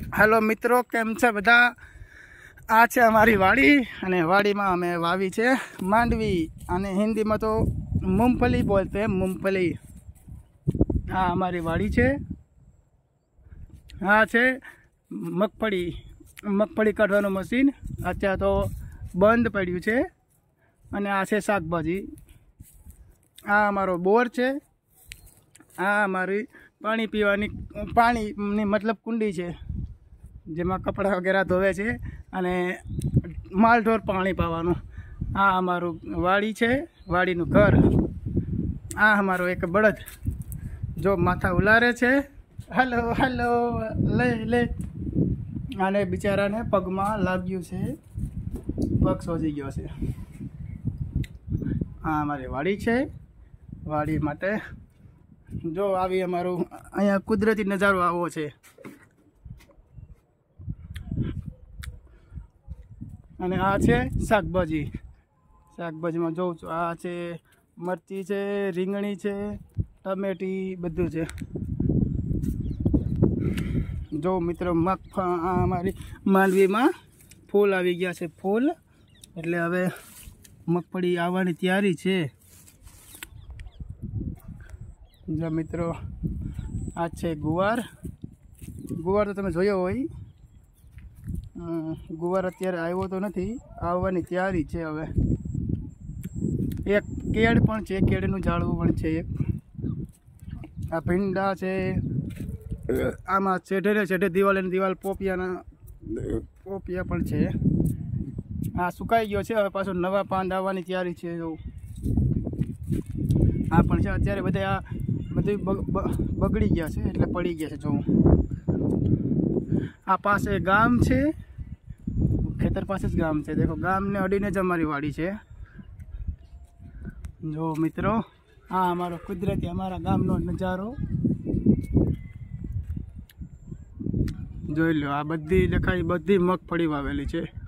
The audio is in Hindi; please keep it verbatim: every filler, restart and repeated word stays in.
हेलो मित्रों, केम छे बधा। आ छे अमारी वाड़ी अने वाड़ी में अमे वावी छे मांडवी अने हिंदी में तो मूंगफली बोलते हैं, मूंगफली। आ अमारी वाड़ी छे। आ छे मगफड़ी मगफड़ी काढवानुं मशीन। अत्यार तो बंद पड्युं छे। अने आ छे शाकभाजी। आ अमारो बोर छे। आ अमारी पाणी पीवानी पाणी मतलब कुंडी छे, जेमां कपड़ा वगैरह धोवे छे अने मालढोर पाणी पावानुं। आ अमारुं वाड़ी छे, वाड़ीनुं घर। आ अमारो एक बळद जो माथा उलारे छे। हेलो हेलो ले ले। आने बिचाराने पगमां लाग्युं छे, पग सोजी गयो छे। आ अमारी वाड़ी छे। वाड़ी माटे जो आवी अमारो अहींया कुदरती नजारो आवो छे। अने आ छे शाकभाजी। शाकभाजी में जोઉં છું, आ छे मरची छे, રીંગણી छे, टमेटी बधुं छे। जो मित्रों मग अमारी मालवी में फूल आवी गया छे। फूल एटले हवे मगफड़ी आववानी तैयारी छे। जो मित्रों आ छे गुवार। गुवार तो तमे जोयो होय। गुवार अत्यारे आव्यो तो नथी, आववानी तैयारी छे। हवे एक केड़ पण छे, केड़नुं झाड़वुं पण छे। एक आ भींडा छे। आमां छेडे ने छेडे दीवाले ने दीवाल पोपियाना पोपिया पण छे। आ सुकाई गयो छे, हवे पाछो नवा पान आववानी तैयारी छे। जो आ पण छे अत्यारे बधे आ बधुं बगड़ी गया छे, एटले पड़ी गया छे। जो आ पासे गाम छे, खेतर पासे ज गाम छे। देखो गाम ने अडीने ज अमारी वाड़ी छे। जो मित्रों आ अमारो कुदरती अमारा गामनो नजारो जोई लो। आ बधी देखाई बधी मगफड़ी वावेली छे।